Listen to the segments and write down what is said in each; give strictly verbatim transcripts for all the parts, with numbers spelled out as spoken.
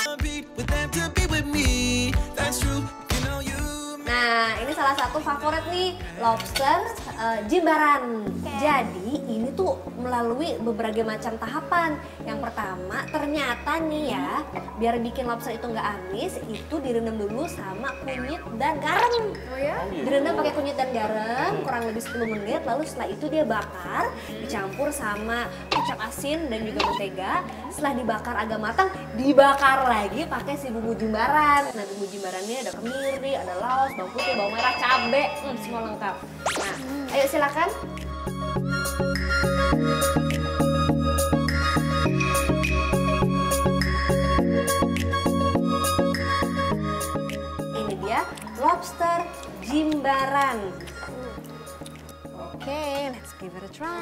Nah, ini salah satu favorit nih, lobster uh, jimbaran. Jadi ini tuh melalui beberapa macam tahapan. Yang pertama, ternyata nih ya, biar bikin lobster itu nggak amis, itu direndam dulu sama kunyit dan garam. Oh ya? Direndam pakai kunyit dan garam kurang lebih sepuluh menit, lalu setelah itu dia bakar, dicampur sama kecap asin dan juga mentega. Setelah dibakar agak matang, dibakar lagi pakai si bumbu jimbaran. Nah, bumbu jimbarannya ada kemiri, ada laos, bawang putih, bawang merah, cabai, hmm, semua lengkap. Nah, ayo silakan. Ini dia lobster jimbaran. Oke, okay, let's give it a try.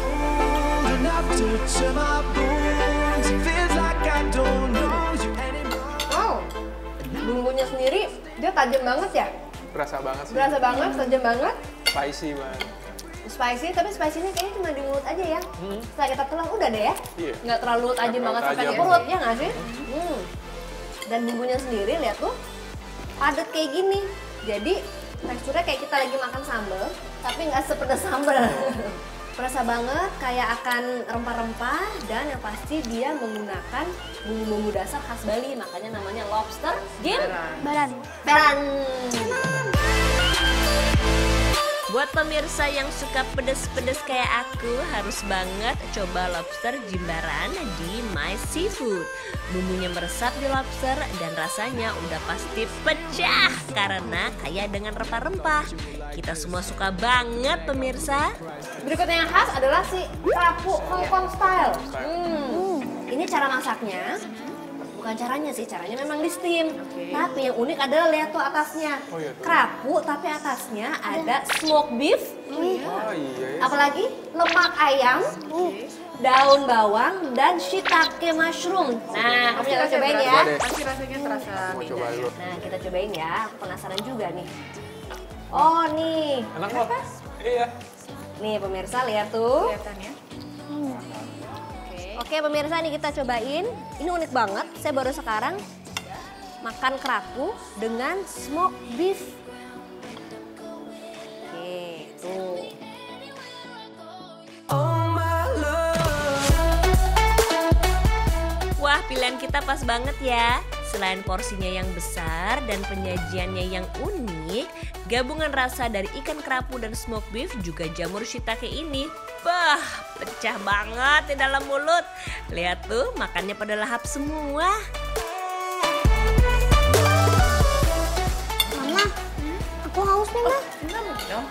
Wow, bumbunya sendiri dia tajam banget ya? Berasa banget sih. Berasa banget, tajam banget. Spicy banget. Spicy, tapi spicy-nya kayaknya cuma di mulut aja ya. Hmm. Setelah kita telan udah deh ya. Iya. Nggak terlalu tajam banget sampai di perut, ya nggak sih? Hmm. Dan bumbunya sendiri, lihat tuh, padat kayak gini. Jadi teksturnya kayak kita lagi makan sambal, tapi nggak sepedas sambal. Berasa banget kayak akan rempah-rempah, dan yang pasti dia menggunakan bumbu-bumbu dasar khas Bali, makanya namanya lobster jimbaran. Baran. Buat pemirsa yang suka pedes-pedes kayak aku, harus banget coba lobster jimbaran di My Seafood. Bumbunya meresap di lobster dan rasanya udah pasti pecah karena kaya dengan rempah-rempah. Kita semua suka banget pemirsa. Berikutnya yang khas adalah si kerapu Hong Kong style. Hmm. Ini cara masaknya. Bukan caranya sih, caranya memang di steam. Okay. Tapi yang unik adalah lihat tuh atasnya. Oh, iya, kerapu tapi atasnya ada smoked beef. Oh, iya. Oh, iya, iya. Apalagi lemak ayam, okay. daun bawang, dan shiitake mushroom. Nah, kamu jangan cobain ya. Pasti rasanya terasa beda. Nah, kita cobain ya. Aku penasaran juga nih. Oh, nih. Enak loh. Iya. Nih pemirsa, lihat tuh. Kelihatan ya. Oke pemirsa, nih kita cobain. Ini unik banget, saya baru sekarang makan kerapu dengan smoked beef. Oke, tuh. Wah, pilihan kita pas banget ya. Selain porsinya yang besar dan penyajiannya yang unik, gabungan rasa dari ikan kerapu dan smoked beef juga jamur shiitake ini, bah, pecah banget di dalam mulut. Lihat tuh, makannya pada lahap semua. Mama, aku haus nih, Ma. Minum.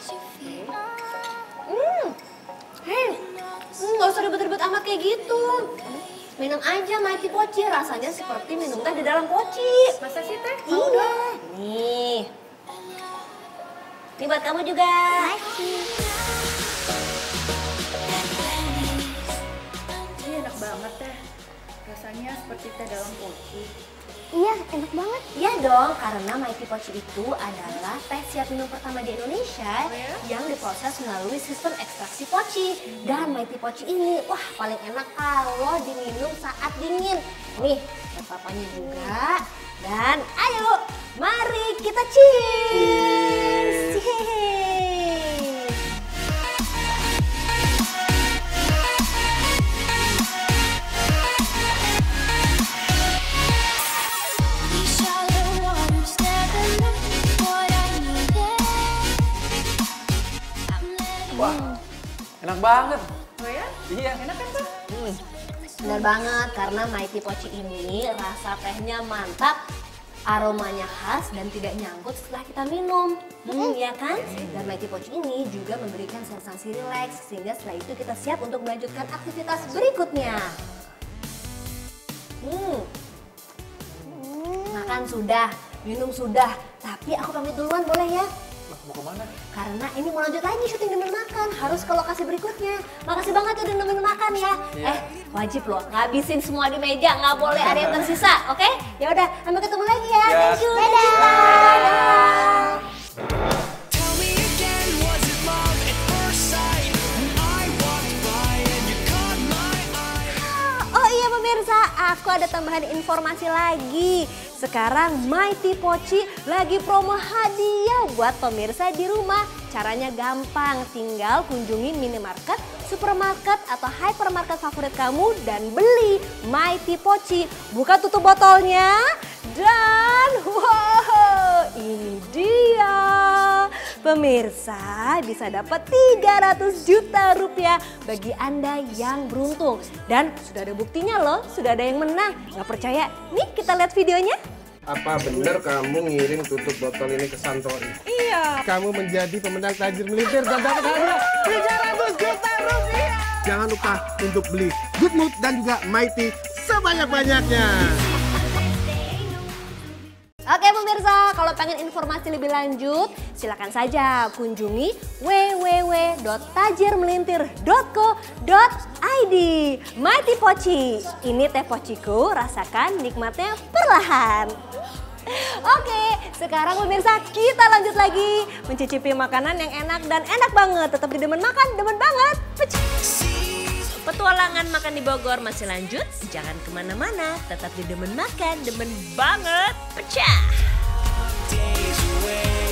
Hmm, hei, nggak usah ribet-ribet amat kayak gitu. Minum aja Mighty Pochi, rasanya seperti minum teh di dalam poci. Masa sih teh? Iya. Nih. Ini buat kamu juga. Ini enak banget teh. Rasanya seperti teh dalam poci. Iya, enak banget. Iya dong, karena Mighty Pochi itu adalah teh siap minum pertama di Indonesia oh, ya? yang diproses melalui sistem ekstraksi poci. Dan Mighty Pochi ini, wah paling enak kalau diminum saat dingin. Nih, ada papanya juga. Dan ayo, mari kita cheers! Yeay. Wah, enak banget. Oh ya? Iya. Enak kan tuh? Hmm. Benar banget, karena Mighty Pochi ini rasa tehnya mantap, aromanya khas dan tidak nyangkut setelah kita minum. Hmm, ya kan? Dan Mighty Pochi ini juga memberikan sensasi rileks, sehingga setelah itu kita siap untuk melanjutkan aktivitas berikutnya. Hmm. Makan sudah, minum sudah, tapi aku pamit duluan boleh ya? Mau kemana? Karena ini mau lanjut lagi syuting Demen Makan, harus ke lokasi berikutnya. Makasih banget udah Demen Makan ya. Yeah. Eh, wajib loh ngabisin semua di meja, nggak boleh ada yang tersisa, oke? Okay? Ya udah, sampai ketemu lagi ya. Yeah. Thank you. Dadah. Dadah. Oh iya pemirsa, aku ada tambahan informasi lagi. Sekarang Mighty Pochi lagi promo hadiah buat pemirsa di rumah. Caranya gampang, tinggal kunjungi minimarket, supermarket atau hypermarket favorit kamu dan beli Mighty Pochi. Buka tutup botolnya dan wow, ini dia. Pemirsa bisa dapat tiga ratus juta rupiah bagi Anda yang beruntung. Dan sudah ada buktinya loh, sudah ada yang menang. Nggak percaya? Nih kita lihat videonya. Apa benar kamu ngirim tutup botol ini ke Santori? Iya. Kamu menjadi pemenang tajir melintir dan dapat hadiah tiga ratus juta rupiah. Jangan lupa untuk beli Good Mood dan juga Mighty sebanyak-banyaknya. Oke pemirsa, kalau pengen informasi lebih lanjut, silakan saja kunjungi w w w dot tajir melintir dot co dot i d. Mighty Pochi, ini teh pochiku, rasakan nikmatnya perlahan. Oke, sekarang pemirsa kita lanjut lagi mencicipi makanan yang enak dan enak banget. Tetap di demen makan, demen banget. Petualangan makan di Bogor masih lanjut, jangan kemana-mana, tetap di demen makan, demen banget, pecah.